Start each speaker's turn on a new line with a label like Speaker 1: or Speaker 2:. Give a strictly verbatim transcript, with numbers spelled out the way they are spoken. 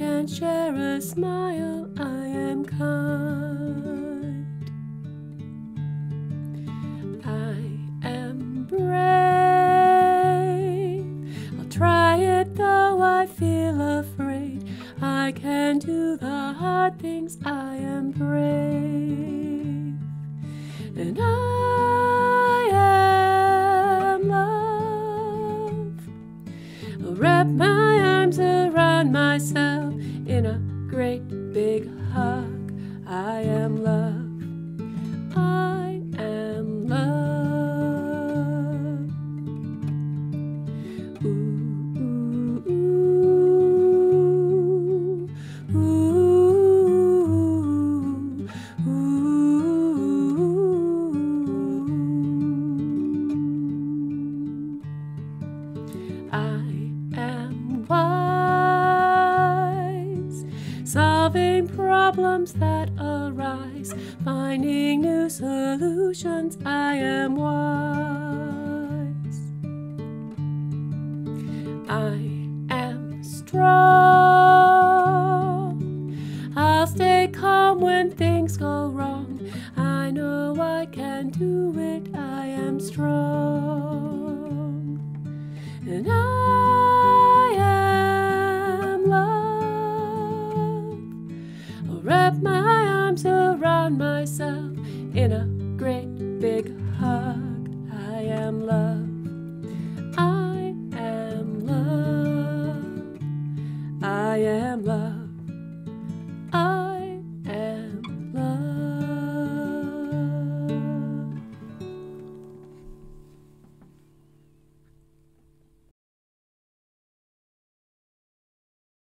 Speaker 1: can share a smile, I am kind. I am brave, I'll try it though I feel afraid. I can do the hard things, I am brave. And I am love. I'll wrap my arms around myself in a great big hug. I am love. I am love. Ooh, ooh, ooh, ooh, ooh. I am wise, solving problems that arise, finding new solutions. I am wise. I am strong, I'll stay calm when things go wrong. I know I can do it, I am strong. And I am love. I'll wrap my arms around myself in a great big hug. I am love. I am love. I am love.